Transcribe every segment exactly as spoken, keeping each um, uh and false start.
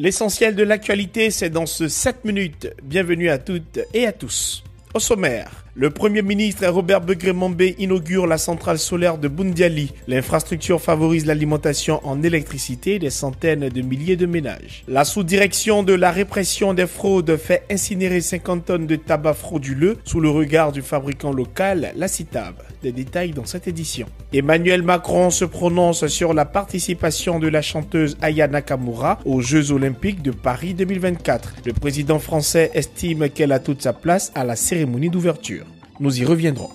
L'essentiel de l'actualité, c'est dans ce sept minutes. Bienvenue à toutes et à tous. Au sommaire, le Premier ministre Robert Begré-Mambé inaugure la centrale solaire de Boundiali. L'infrastructure favorise l'alimentation en électricité des centaines de milliers de ménages. La sous-direction de la répression des fraudes fait incinérer cinquante tonnes de tabac frauduleux sous le regard du fabricant local, la CITAB. Des détails dans cette édition. Emmanuel Macron se prononce sur la participation de la chanteuse Aya Nakamura aux Jeux Olympiques de Paris deux mille vingt-quatre. Le président français estime qu'elle a toute sa place à la cérémonie d'ouverture. Nous y reviendrons.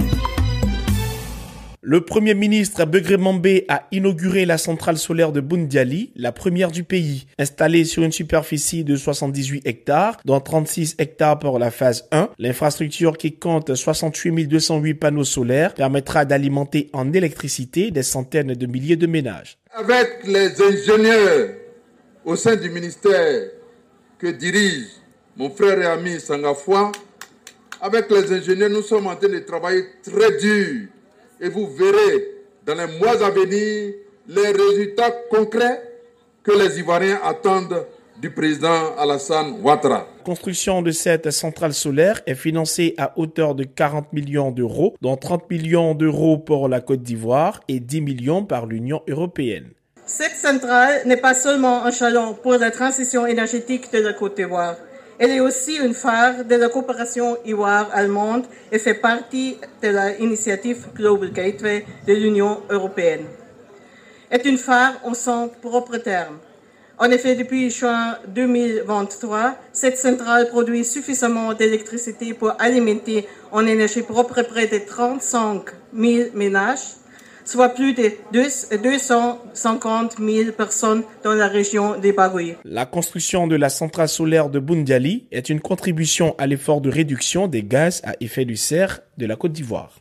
Le Premier ministre Begré-Mambé a inauguré la centrale solaire de Boundiali, la première du pays. Installée sur une superficie de soixante-dix-huit hectares, dont trente-six hectares pour la phase un, l'infrastructure qui compte soixante-huit mille deux cent huit panneaux solaires permettra d'alimenter en électricité des centaines de milliers de ménages. Avec les ingénieurs au sein du ministère que dirige mon frère et ami Sangafoua, avec les ingénieurs, nous sommes en train de travailler très dur. Et vous verrez dans les mois à venir les résultats concrets que les Ivoiriens attendent du président Alassane Ouattara. La construction de cette centrale solaire est financée à hauteur de quarante millions d'euros, dont trente millions d'euros pour la Côte d'Ivoire et dix millions par l'Union européenne. Cette centrale n'est pas seulement un jalon pour la transition énergétique de la Côte d'Ivoire. Elle est aussi une phare de la coopération ivoire-allemande et fait partie de l'initiative Global Gateway de l'Union européenne. Elle est une phare en son propre terme. En effet, depuis juin deux mille vingt-trois, cette centrale produit suffisamment d'électricité pour alimenter en énergie propre près de trente-cinq mille ménages, soit plus de deux cent cinquante mille personnes dans la région des Bagouyes. La construction de la centrale solaire de Boundiali est une contribution à l'effort de réduction des gaz à effet de serre de la Côte d'Ivoire.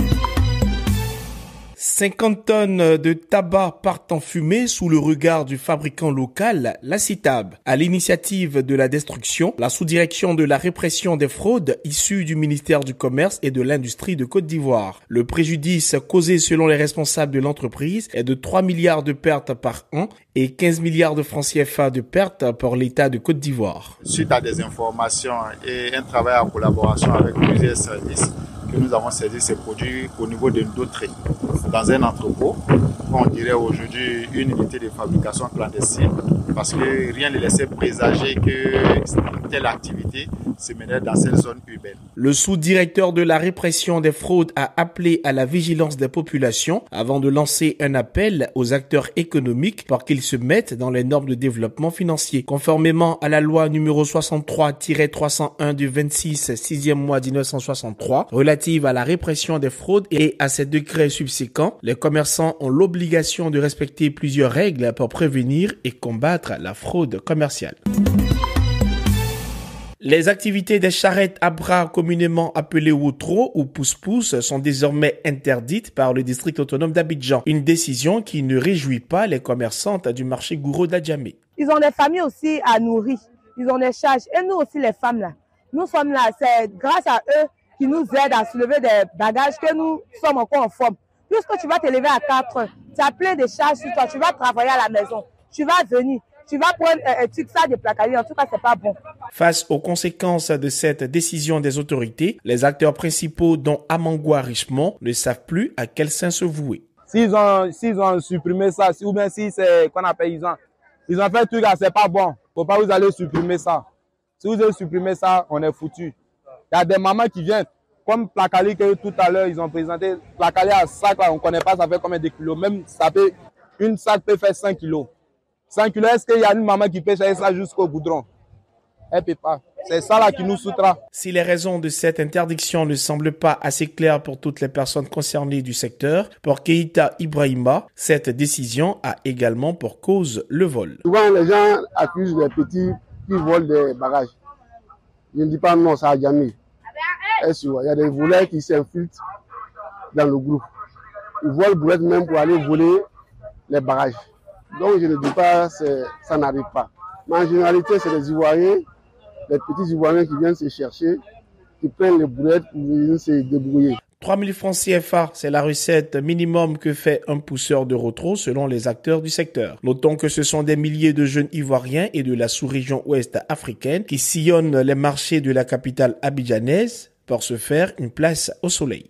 cinquante tonnes de tabac partent en fumée sous le regard du fabricant local, la CITAB. À l'initiative de la destruction, la sous-direction de la répression des fraudes issue du ministère du Commerce et de l'Industrie de Côte d'Ivoire. Le préjudice causé selon les responsables de l'entreprise est de trois milliards de pertes par an et quinze milliards de francs C F A de pertes pour l'État de Côte d'Ivoire. Suite à des informations et un travail en collaboration avec plusieurs services, que nous avons saisi ces produits au niveau de d'autres dans un entrepôt, on dirait aujourd'hui une unité de fabrication clandestine, parce que rien ne laissait présager que telle activité se menait dans cette zone urbaine. Le sous-directeur de la répression des fraudes a appelé à la vigilance des populations avant de lancer un appel aux acteurs économiques pour qu'ils se mettent dans les normes de développement financier. Conformément à la loi numéro soixante-trois tiret trois cent un du vingt-six sixième mois mille neuf cent soixante-trois relative à la répression des fraudes et à ses décrets subséquents, les commerçants ont l'obligation de respecter plusieurs règles pour prévenir et combattre la fraude commerciale. Les activités des charrettes à bras, communément appelées wotro ou pousse-pousse, sont désormais interdites par le district autonome d'Abidjan. Une décision qui ne réjouit pas les commerçantes du marché Gouro d'Adjamé. Ils ont des familles aussi à nourrir, ils ont des charges. Et nous aussi les femmes là, nous sommes là, c'est grâce à eux qui nous aident à soulever des bagages que nous sommes encore en forme. Puisque tu vas te lever à quatre heures, tu as plein de charges sur toi, tu vas travailler à la maison, tu vas venir. Tu vas prendre un truc ça de placarie, en tout cas, c'est pas bon. Face aux conséquences de cette décision des autorités, les acteurs principaux, dont Amangua Richemont, ne savent plus à quel sein se vouer. S'ils ont, s'ils ont supprimé ça, ou bien si c'est qu'on appelle, ils ont, ils ont fait un truc, c'est pas bon. Faut pas vous allez supprimer ça. Si vous allez supprimer ça, on est foutu. Il y a des mamans qui viennent, comme Placali que tout à l'heure, ils ont présenté Placali à sac, là, on connaît pas, ça fait combien de kilos. Même ça peut, une sac peut faire cinq kilos. cinq kilos, est-ce qu'il y a une maman qui peut chercher ça jusqu'au goudron? Elle peut pas. C'est ça là qui nous soutra. Si les raisons de cette interdiction ne semblent pas assez claires pour toutes les personnes concernées du secteur, pour Keïta Ibrahima, cette décision a également pour cause le vol. Souvent, les gens accusent les petits qui volent des bagages. Je ne dis pas non, ça a jamais. Il y a des voleurs qui s'infiltrent dans le groupe. Ils volent brouette même pour aller voler les bagages. Donc je ne dis pas que ça n'arrive pas. Mais en généralité, c'est les Ivoiriens, les petits Ivoiriens qui viennent se chercher, qui prennent les brouettes pour venir se débrouiller. trois mille francs C F A, c'est la recette minimum que fait un pousseur de retro selon les acteurs du secteur. Notons que ce sont des milliers de jeunes ivoiriens et de la sous-région ouest africaine qui sillonnent les marchés de la capitale abidjanaise pour se faire une place au soleil.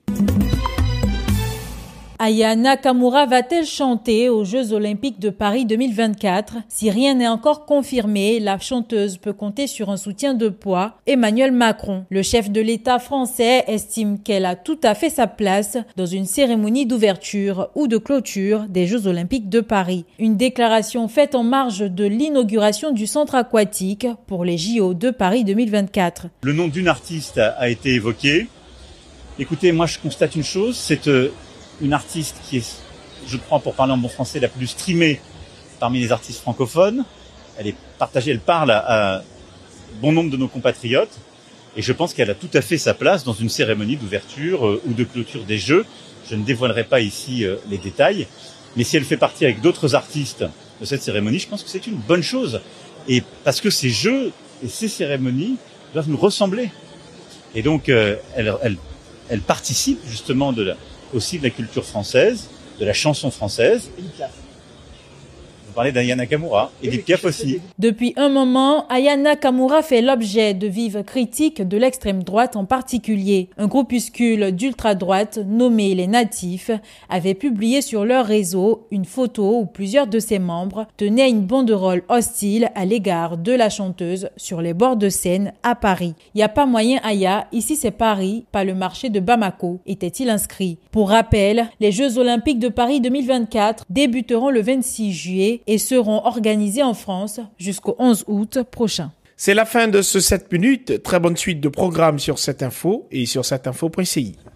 Aya Nakamura va-t-elle chanter aux Jeux Olympiques de Paris deux mille vingt-quatre? Si rien n'est encore confirmé, la chanteuse peut compter sur un soutien de poids. Emmanuel Macron, le chef de l'État français, estime qu'elle a tout à fait sa place dans une cérémonie d'ouverture ou de clôture des Jeux Olympiques de Paris. Une déclaration faite en marge de l'inauguration du centre aquatique pour les J O de Paris deux mille vingt-quatre. Le nom d'une artiste a été évoqué. Écoutez, moi je constate une chose, c'est euh, une artiste qui est, je crois, pour parler en bon français, la plus streamée parmi les artistes francophones. Elle est partagée, elle parle à, à bon nombre de nos compatriotes. Et je pense qu'elle a tout à fait sa place dans une cérémonie d'ouverture euh, ou de clôture des Jeux. Je ne dévoilerai pas ici euh, les détails. Mais si elle fait partie avec d'autres artistes de cette cérémonie, je pense que c'est une bonne chose. Et parce que ces Jeux et ces cérémonies doivent nous ressembler. Et donc, euh, elle, elle, elle participe justement de la, aussi de la culture française, de la chanson française. Vous parlez d'Aya Nakamura et d'Edith Piaf aussi. Depuis un moment, Aya Nakamura fait l'objet de vives critiques de l'extrême droite en particulier. Un groupuscule d'ultra-droite nommé Les Natifs avait publié sur leur réseau une photo où plusieurs de ses membres tenaient une banderole hostile à l'égard de la chanteuse sur les bords de Seine à Paris. Il n'y a pas moyen, Aya, ici c'est Paris, pas le marché de Bamako, était-il inscrit. Pour rappel, les Jeux Olympiques de Paris deux mille vingt-quatre débuteront le vingt-six juillet et seront organisés en France jusqu'au onze août prochain. C'est la fin de ce sept minutes. Très bonne suite de programmes sur cette info et sur cette info point c i.